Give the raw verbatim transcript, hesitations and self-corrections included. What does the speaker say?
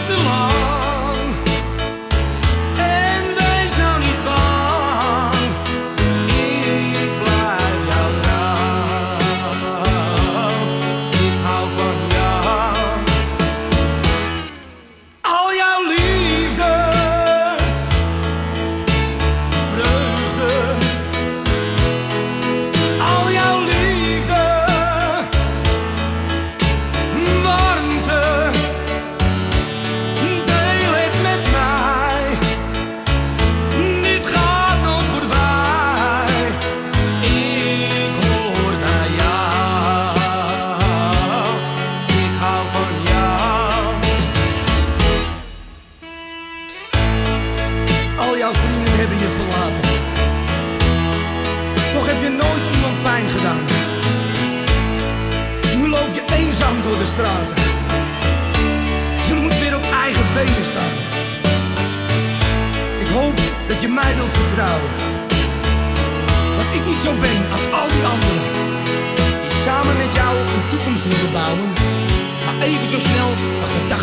te lang. En wees nou niet bang, ik blijf jou trouw. Ik hou van jou. Al jouw liefde, vreugde, al jouw liefde, warmte, deel het met mij. Dit gaat nooit voorbij, ik hoor bij jou. Ik hou van jou. Al jouw vrienden hebben je verlaten, toch heb je nooit iemand pijn gedaan. Nu loop je eenzaam door de straten, je moet weer op eigen benen staan. Ik hoop dat je mij wilt vertrouwen, dat ik niet zo ben als al die anderen, die samen met jou een toekomst willen bouwen, maar even zo snel van gedachten